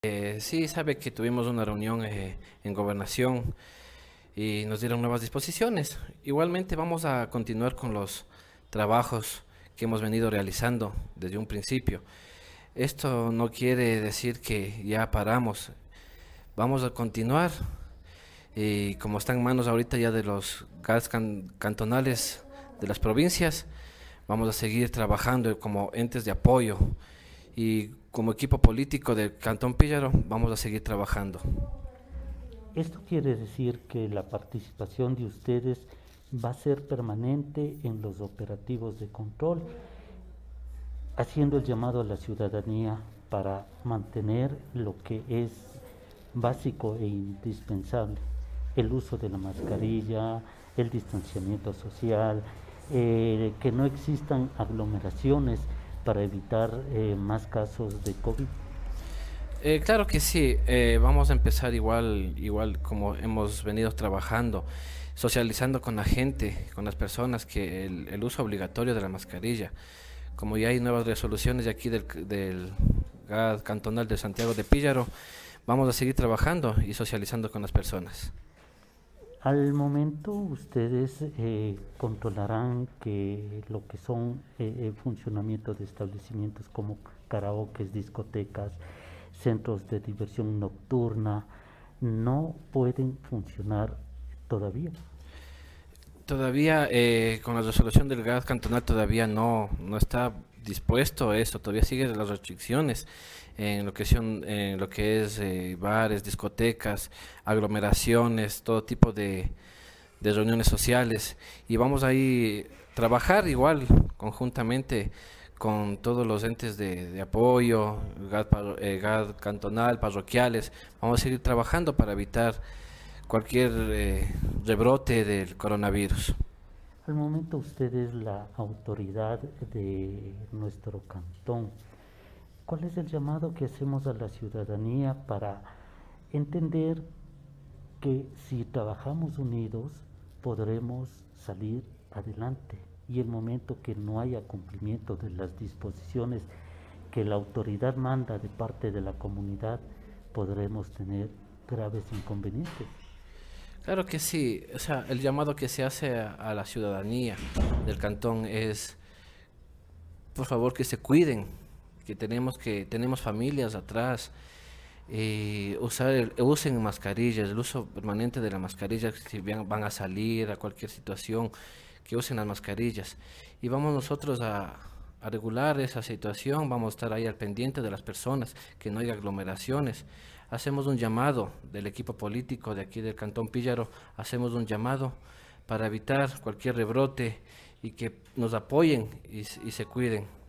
Sí, sabe que tuvimos una reunión en Gobernación y nos dieron nuevas disposiciones. Igualmente vamos a continuar con los trabajos que hemos venido realizando desde un principio. Esto no quiere decir que ya paramos, vamos a continuar y como está en manos ahorita ya de los cantonales de las provincias, vamos a seguir trabajando como entes de apoyo y como equipo político del Cantón Píllaro vamos a seguir trabajando. Esto quiere decir que la participación de ustedes va a ser permanente en los operativos de control, haciendo el llamado a la ciudadanía para mantener lo que es básico e indispensable, el uso de la mascarilla, el distanciamiento social, que no existan aglomeraciones para evitar más casos de COVID. Claro que sí, vamos a empezar igual como hemos venido trabajando, socializando con la gente, con las personas, que el uso obligatorio de la mascarilla. Como ya hay nuevas resoluciones de aquí del GAD cantonal de Santiago de Píllaro, vamos a seguir trabajando y socializando con las personas. Al momento ustedes controlarán que lo que son el funcionamiento de establecimientos como karaokes, discotecas, centros de diversión nocturna, no pueden funcionar todavía. Todavía con la resolución del GAD cantonal todavía no está dispuesto eso, todavía siguen las restricciones en lo que es bares, discotecas, aglomeraciones, todo tipo de reuniones sociales y vamos ahí trabajar igual conjuntamente con todos los entes de apoyo, GAD cantonal, parroquiales, vamos a seguir trabajando para evitar cualquier rebrote del coronavirus. Al momento usted es la autoridad de nuestro cantón. ¿Cuál es el llamado que hacemos a la ciudadanía para entender que si trabajamos unidos podremos salir adelante? Y el momento que no haya cumplimiento de las disposiciones que la autoridad manda de parte de la comunidad, podremos tener graves inconvenientes. Claro que sí, o sea, el llamado que se hace a la ciudadanía del cantón es, por favor, que se cuiden, que tenemos familias atrás, usen mascarillas, el uso permanente de la mascarilla, si bien van a salir a cualquier situación, que usen las mascarillas. Y vamos nosotros a regular esa situación, vamos a estar ahí al pendiente de las personas, que no haya aglomeraciones. Hacemos un llamado del equipo político de aquí del Cantón Píllaro, hacemos un llamado para evitar cualquier rebrote y que nos apoyen y se cuiden.